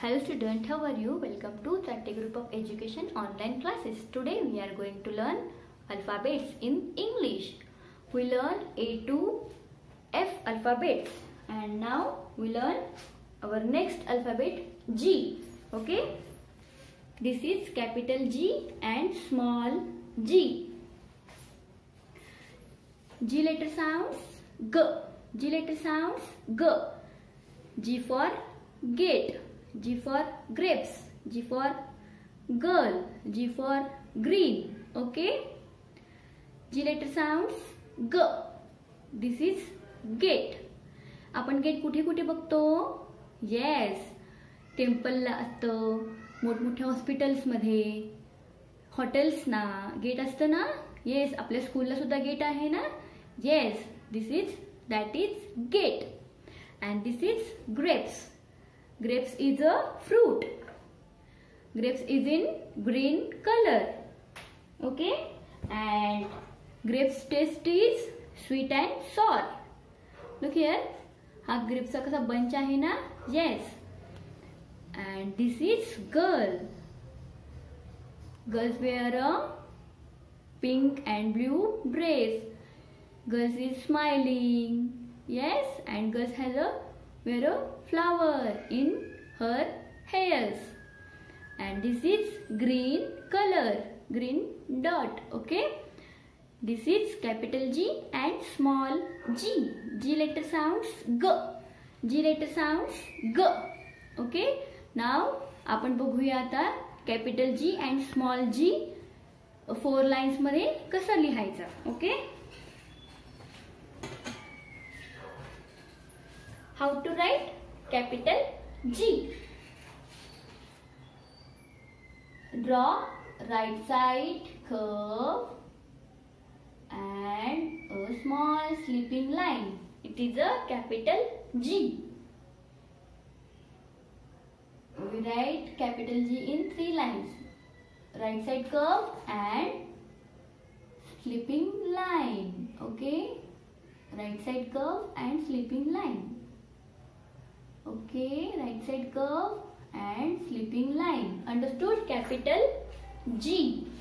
Hello student, how are you? Welcome to Chatty Group of Education online classes. Today we are going to learn alphabets in English. We learn A to F alphabets and now we learn our next alphabet G. Okay? This is capital G and small g. G letter sounds G. G letter sounds G. G for gate. G for grapes. G for girl. G for green. Okay? G letter sounds G. This is gate. आपण gate कुठे कुठे बघतो? Yes, टेम्पलला असतं, मोठमोठ्या hospitals मध्ये, hotels ना gate असतं ना. येस, आपल्या स्कूलला सुद्धा गेट आहे ना. Yes, that is gate. And this is grapes. Grapes is a fruit. Grapes is in green color. Okay? And grapes taste is sweet and sour. Look here. हा grapes चा कसा bunch आहे ना? Yes. And this is girl. Girls wear a pink and blue dress. Girls is smiling. Yes, and girls has a wear a flower in her hairs. And this is green color, green dot. Okay, this is capital G and small g. G letter sounds G. G letter sounds G. Okay, now आपण बघूया आता capital G and small g 4 lines मध्ये कसं लिहायचं. Okay, how to write capital G. Draw right side curve and a small sleeping line. It is a capital G. We write capital G in 3 lines. Right side curve and sleeping line. Okay, right side curve and sleeping line. Okay, right side curve and sleeping line. Understood? Capital G.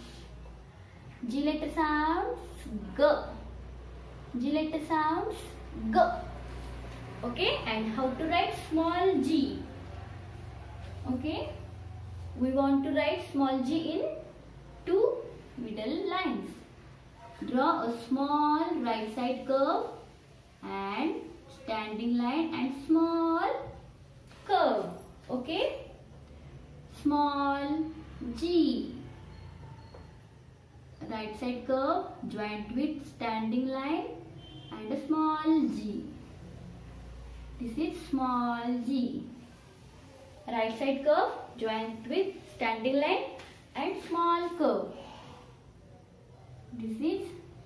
G letter sounds G. G letter sounds G. Okay, and how to write small g? Okay, we want to write small g in 2 middle lines. Draw a small right side curve and standing line and small curve. Okay, small g, right side curve joint with standing line and a small g. This is small g. Right side curve joint with standing line and small curve. This is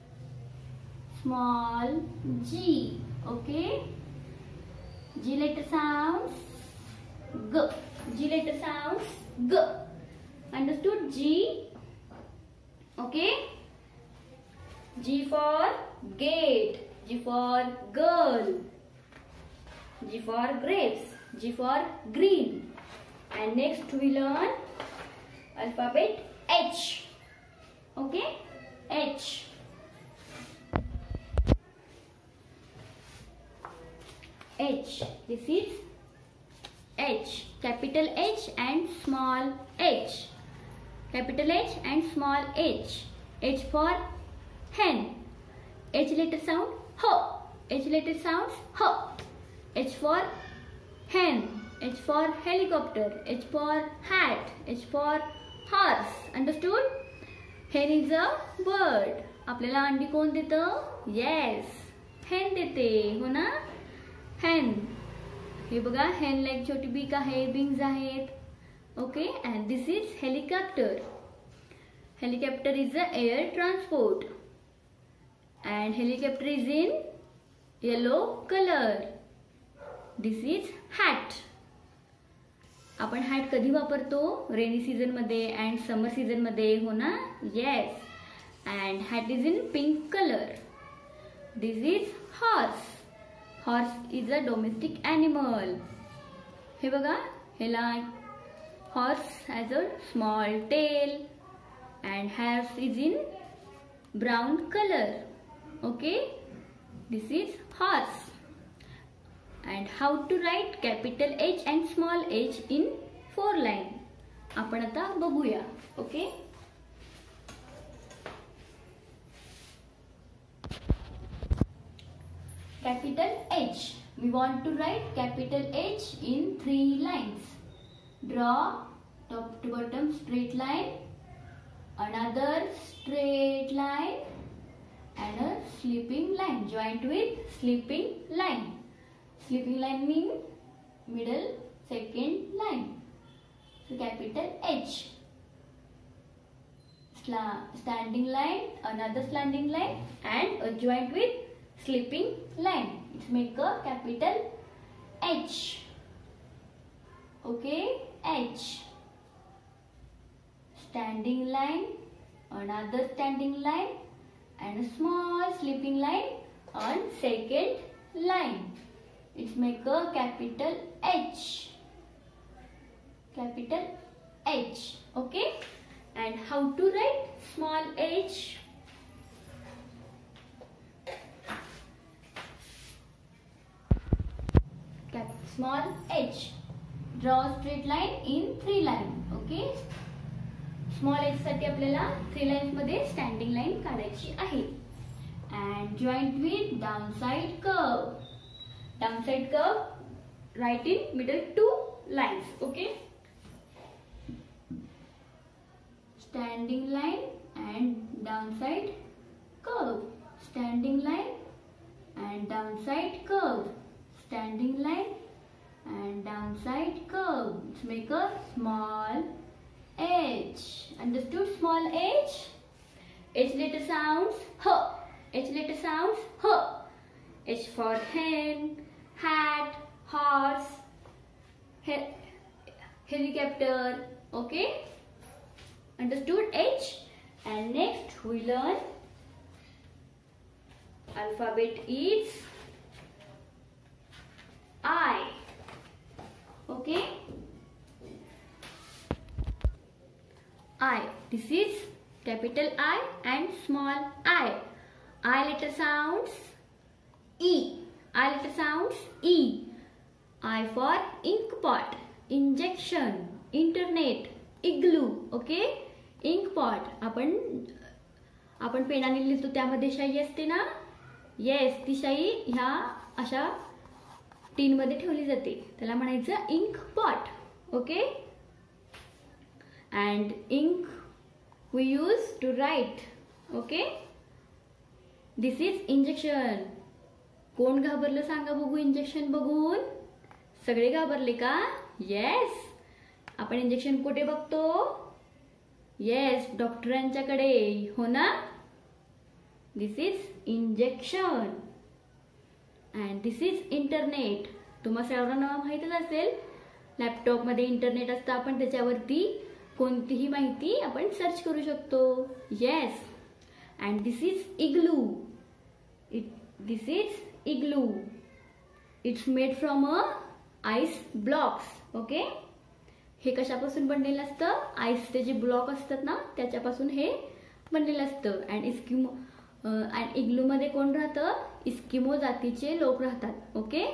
small g. Okay, G letter sounds G. G letter sounds G. Understood? G. Okay, G for gate. G for girl. G for grapes. G for green. And next we learn alphabet H. Okay, H. H. This is H. Capital H and small h. Capital H and small h. H for hen. H letter sound H. H letter sounds H. H for hen. H for helicopter. H for hat. H for horse. Understood? Hen is a bird. आपल्याला अंडी कोण देतं? Yes, hen देते, हो ना? hen. हे बघा, hen like छोटी beak आहे, विंग्स आहेत. Okay, and this is helicopter. Helicopter is a air transport. And helicopter is in yellow color. This is hat. आपण हॅट कधी वापरतो? रेनी सीझन मध्ये अँड समर सीझन मध्ये, हो ना? Yes, and hat is in pink colour. This is horse. Horse is a domestic animal. हे बघा, ह्याला Horse has a small tail and hairs is in brown color. Okay, this is horse. And how to write capital H and small h in 4 line? आपण आता बघूया. Okay. Capital H. We want to write capital H in 3 lines. Draw top to bottom straight line, another straight line, and a slipping line joined with slipping line. Slipping line means middle second line. So capital H. Standing line, another standing line, and a joint with slipping line. Let's make a capital H. Okay, H. Standing line, another standing line, and a small slipping line on second line. Let's make a capital H. Capital H. Okay, and how to write small h? Small h. Draw straight line in 3 line. Okay. Small h साठी आपल्याला 3 lines मध्ये standing line काढायची आहे. And joint with downside curve. Downside curve right in middle 2 lines. Okay. Standing line and downside curve. Standing line and downside curve. Standing line and downside curve. Let's make a small h. Understood? Small h. H letter sounds h. H letter sounds h. H for hen, hat, horse, helicopter. Okay. Understood? H. And next we learn alphabet is I. Okay. I. This is capital I and small I. I letter sounds E. I letter sounds E. I for ink pot, injection, internet, igloo. Okay. Ink pot. आपण पेनाने लिहितो त्यामध्ये शाई असते ना. Yes, ती शाई ह्या अशा टीन मध्ये ठेवली जाते. त्याला म्हणायचं ink pot. Okay. And ink we use to write. Okay. This is injection. कोण घाबरलं सांगा बघू इंजेक्शन बघून? सगळे घाबरले का? येस. आपण इंजेक्शन कुठे बघतो? येस, डॉक्टरांच्याकडे. हो ना. This is injection. and this is internet. तुम्हाला सर्वांना माहितच असेल लॅपटॉप मध्ये इंटरनेट असतं. आपण त्याच्यावरती कोणतीही माहिती आपण सर्च करू शकतो. Yes. and this is igloo. This is igloo. It's made from a ice blocks. Okay. हे कशापासून बनलेलं असतं? आईसचे जे ब्लॉक असतात ना त्याच्यापासून हे बनलेलं असतं. and igloo मध्ये कोण राहतं? इस्किमो जातीचे लोक राहतात. Okay.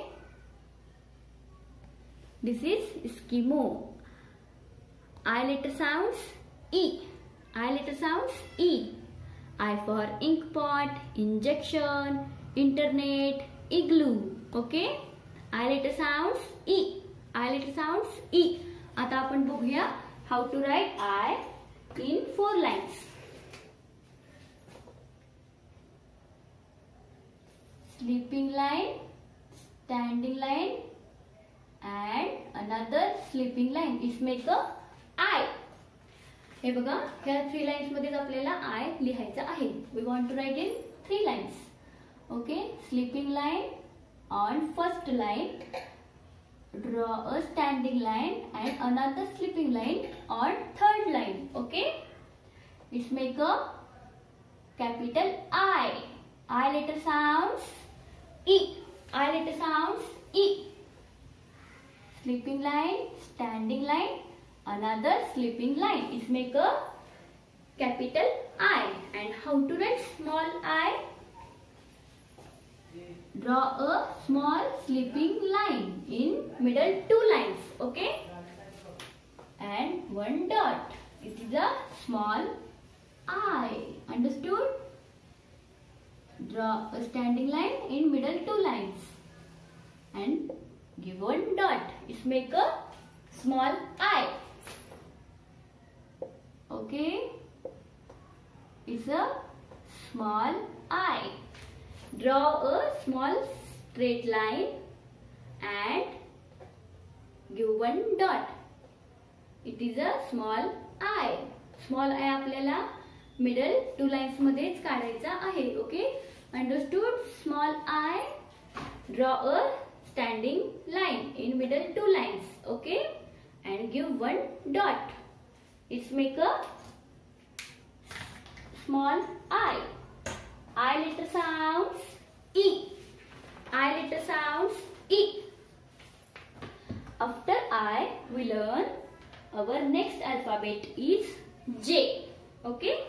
This is Eskimo. I letter sounds E. I letter sounds E. I for ink pot, injection, internet, igloo. Okay. I letter sounds E. I letter sounds E. आता आपण बघूया how to write I in 4 lines. Sleeping line, standing line, and another sleeping line. It's make a I. हे बघा, ह्या 3 lines मध्ये आपल्याला I लिहायचा आहे. We want to write in 3 lines. Okay. Sleeping line on first line. Draw a standing line and another sleeping line on third line. Okay. Let's make a capital I. I letter sounds E. I letter sounds E. Sleeping line, standing line, another sleeping line. It make a capital I. And how to write small I? Draw a small sleeping line in middle two lines. Okay? And one dot. It is a small I. Understood? Draw a standing line in middle two lines. And give one dot. It make a small I. Okay? It's a small I. Draw a small straight line and give one dot. It is a small I. Small I आपल्याला middle two lines मध्येच काढायचा आहे. Okay? Understood? Small I. Draw a standing line in middle two lines. Okay? And give one dot. It's make a small I. I letter sounds E. I letter sounds E. After I, we learn our next alphabet is J. Okay?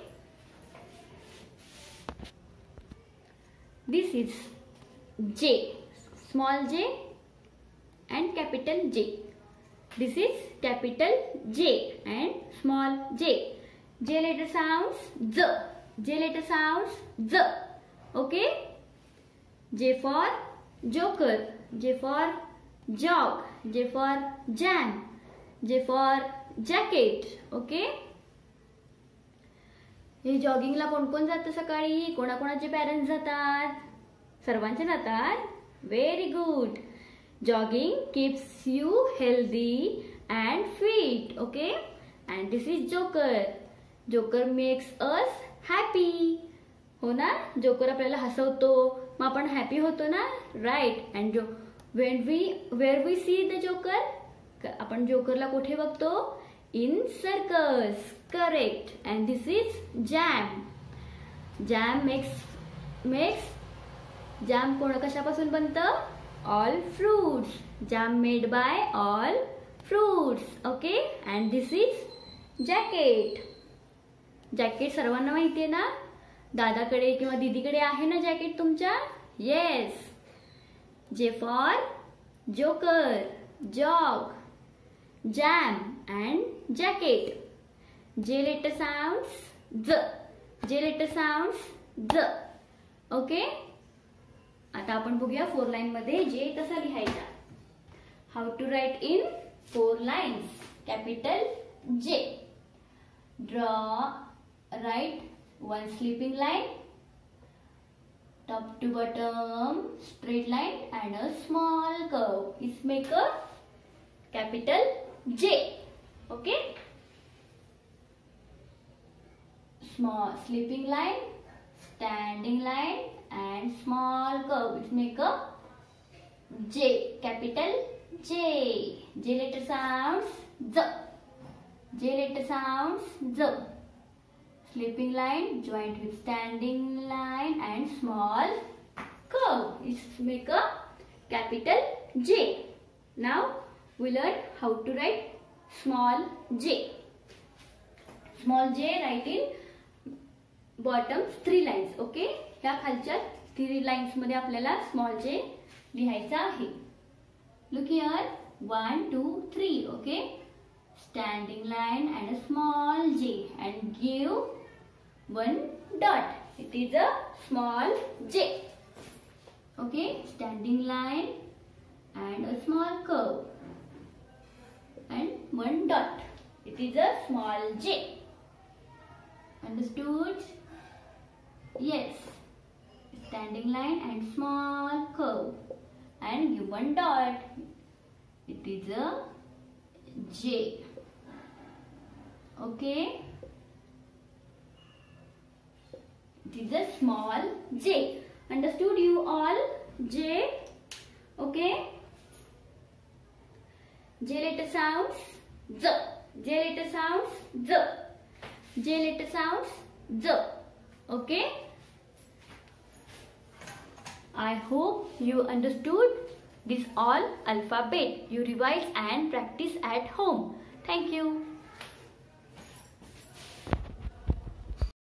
This is J. Small j and capital J. This is capital J and small j. J letter sounds Z. J letter sounds Z. Okay? J for joker. J for jog. J for jam. J for jacket. Okay? हे जॉगिंगला कोण कोण जातं सकाळी? कोणाकोणाचे parents जातात? सर्वांचे जातात? Very good. Jogging keeps you healthy and fit. Okay? And this is joker. Joker makes us happy. हो ना? Joker आपल्याला हसवतो. मग आपण हॅपी होतो ना? Right. And where we see the joker? आपण जोकरला कुठे बघतो? In circus. Correct. And this is jam. Jam makes jam कशापासून बनतं? All fruits. Jam made by all fruits. Okay? And this is jacket. Jacket सर्वांना माहिती आहे ना? दादाकडे किंवा दीदीकडे आहे ना जॅकेट तुमच्या? Yes. J for joker, jog, jam and jacket. J letter sounds ज. जे लेटर साऊंड्स ज. ओके? आता आपण बघूया 4 लाईन मध्ये जे कसा लिहायचा. How to write in 4 lines. Capital J. Write one sleeping line, top to bottom straight line and a small curve. It's make a capital J. Okay? Small sleeping line, standing line and small curve. It's make a J. Capital J. J letter sounds Z. J letter sounds Z. Sleeping line joined with standing line and small curve. It's make a capital J. Now we learn how to write small j. Small j write in bottom 3 lines. Okay? ह्या खालच्या 3 lines मध्ये आपल्याला small j लिहायचा आहे. Look here. 1, 2, 3. Okay? Standing line and a small j and give one dot. It is a small j. Okay? Standing line and a small curve and one dot. It is a small j. Understood? Yes. Standing line and small curve and give one dot. It is a j. Okay? It is a small j. Understood you all? J. Okay? J letter sounds Z. J letter sounds Z. J letter sounds Z. Okay? I hope you understood this all alphabet. You revise and practice at home. Thank you.